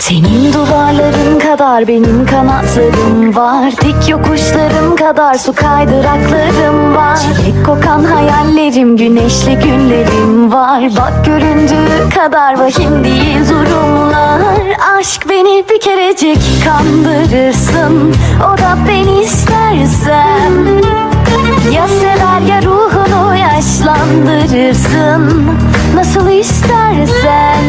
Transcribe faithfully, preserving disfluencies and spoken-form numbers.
Senin duvarların kadar benim kanatlarım var. Dik yokuşlarım kadar su kaydıraklarım var. Çilek kokan hayallerim, güneşli günlerim var. Bak göründüğü kadar vahim değil durumlar. Aşk beni bir kerecik kandırırsın, o da beni istersen. Ya sever ya ruhunu yaşlandırırsın, nasıl istersen.